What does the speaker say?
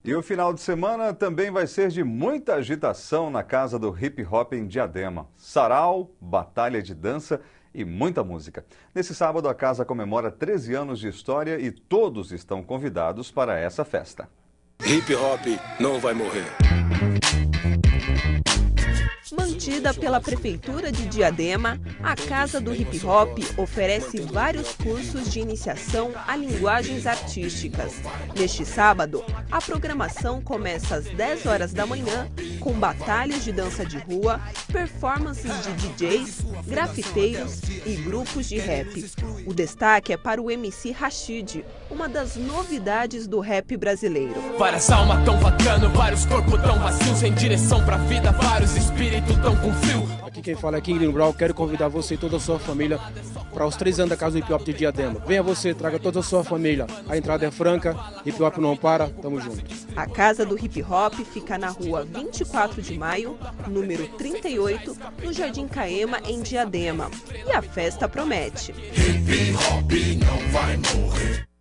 E o final de semana também vai ser de muita agitação na Casa do Hip Hop em Diadema. Sarau, batalha de dança e muita música. Nesse sábado, a casa comemora 13 anos de história e todos estão convidados para essa festa. Hip Hop não vai morrer. Mantida pela Prefeitura de Diadema, a Casa do Hip Hop oferece vários cursos de iniciação a linguagens artísticas. Neste sábado, a programação começa às 10 horas da manhã, com batalhas de dança de rua, performances de DJs, grafiteiros e grupos de rap. O destaque é para o MC Rashid, uma das novidades do rap brasileiro. Várias almas tão vagando, vários corpos tão vazios, sem direção pra vida, vários espíritos tão com frio. Aqui quem fala é King Brown. Quero convidar você e toda a sua família para os 3 anos da Casa do Hip Hop de Diadema. Venha você, traga toda a sua família. A entrada é franca, Hip Hop não para, tamo junto. A Casa do Hip Hop fica na rua 24 de maio, número 38, no Jardim Caema, em Diadema. E a festa promete. Hip Hop não vai morrer.